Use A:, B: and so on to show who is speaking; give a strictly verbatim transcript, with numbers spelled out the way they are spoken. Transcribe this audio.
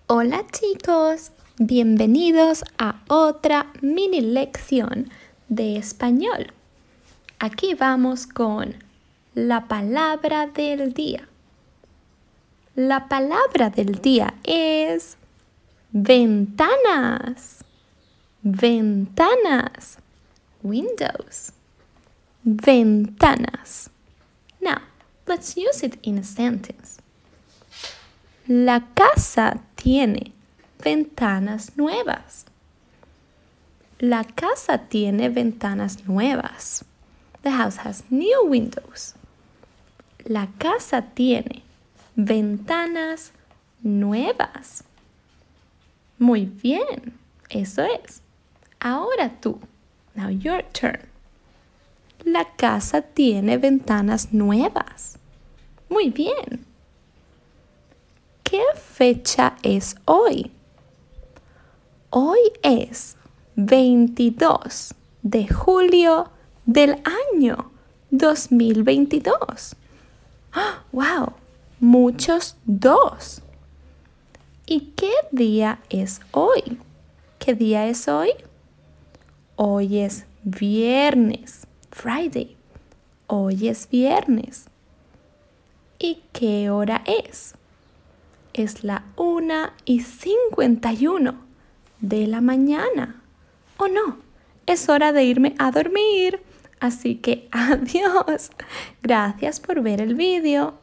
A: Hola chicos, bienvenidos a otra mini lección de español. Aquí vamos con la palabra del día. La palabra del día es ventanas. Ventanas. Windows. Ventanas. Now, let's use it in a sentence. La casa tiene ventanas nuevas. La casa tiene ventanas nuevas. The house has new windows. La casa tiene ventanas nuevas. Muy bien, eso es. Ahora tú. Now your turn. La casa tiene ventanas nuevas. Muy bien. ¿Qué fecha es hoy? Hoy es veintidós de julio del año dos mil veintidós. ¡Oh, wow! Muchos dos. ¿Y qué día es hoy? ¿Qué día es hoy? Hoy es viernes. Friday. Hoy es viernes. ¿Y qué hora es? Es la una y cincuenta y uno de la mañana. ¿O no? Es hora de irme a dormir. Así que adiós. Gracias por ver el vídeo.